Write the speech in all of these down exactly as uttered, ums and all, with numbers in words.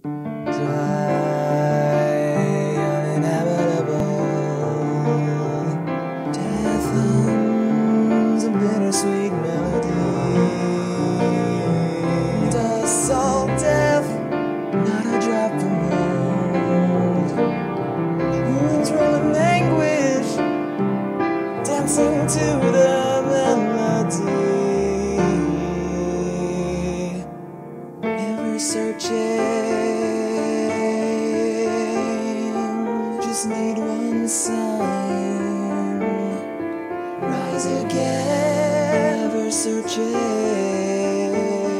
dry, uninhabitable. Death hums a bittersweet melody. Does salt death, not a drop from mold. Moons roll in anguish, dancing to the melody. Ever searching, just need one sign. Rise again, ever searching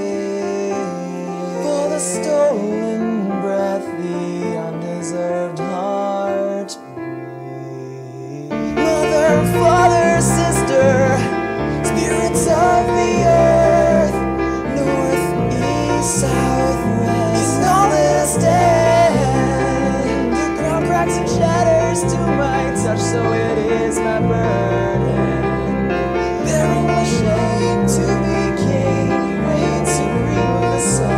for the stolen breath, the undeserved heartbeat. Mother, father, sister, spirits of the earth, north, east, south, west, in all that I stand. The ground cracks and shatters to my touch, so it is my burden. Bearing my shame to be king, reign supreme of the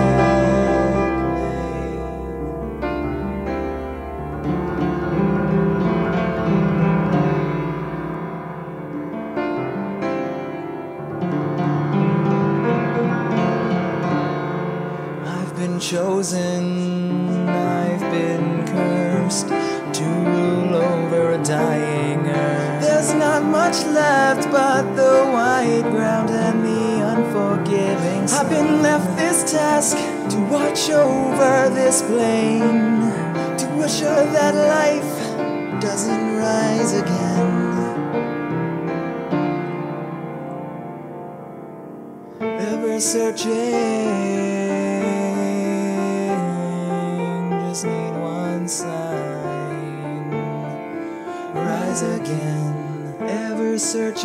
I've been chosen, I've been cursed to rule over a dying earth. There's not much left but the white ground and the unforgiving sun. I've been left this task to watch over this plain, to assure that life doesn't rise again. Ever searching, just need one sign. Rise again, ever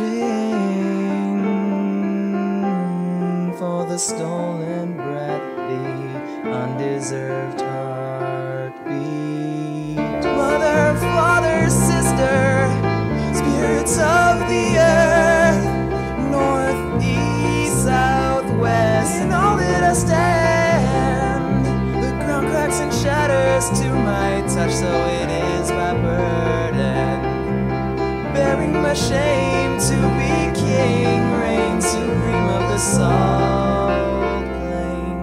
searching for the stolen breath, the undeserved heartbeat. Mother, father, sister, spirits of the earth, north, east, south, west, in all that I stand. The ground cracks and shatters to my touch, so it is my burden. Bearing my shame to be king, reign supreme of the salt plain.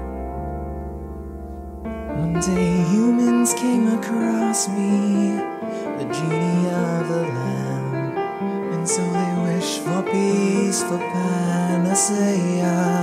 One day humans came across me, the genie of the lamb, and so they wish for peace, for panacea.